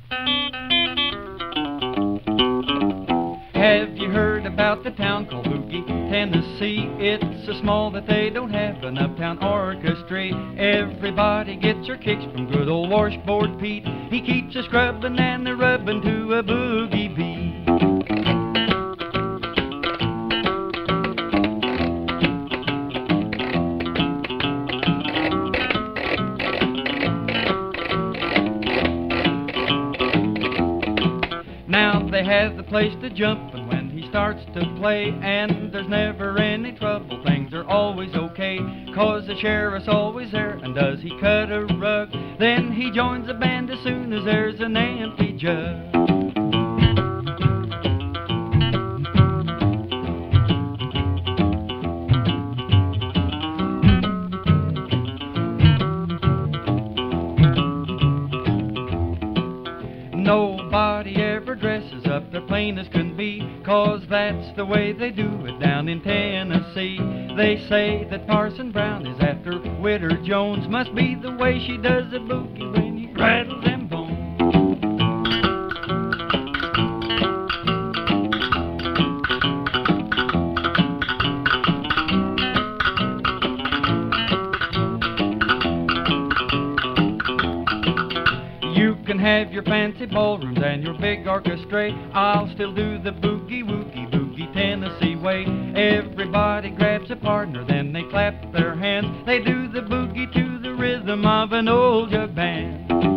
Have you heard about the town called Boogie, Tennessee? It's so small that they don't have an uptown orchestra. Everybody gets their kicks from good old Washboard Pete. He keeps a scrubbing and a rubbing to a boogie beat. Now they have the place to jump, and when he starts to play, and there's never any trouble, things are always okay, 'cause the sheriff's always there, and does he cut a rug, then he joins the band as soon as there's an empty jug. Nobody ever dresses up their plain as can be, 'cause that's the way they do it down in Tennessee. They say that Parson Brown is after Witter Jones, must be the way she does the boogie when you rattle them bones. You can have your fancy ballrooms and your big orchestra, I'll still do the boogie woogie boogie Tennessee way. Everybody grabs a partner, then they clap their hands. They do the boogie to the rhythm of an old jug band.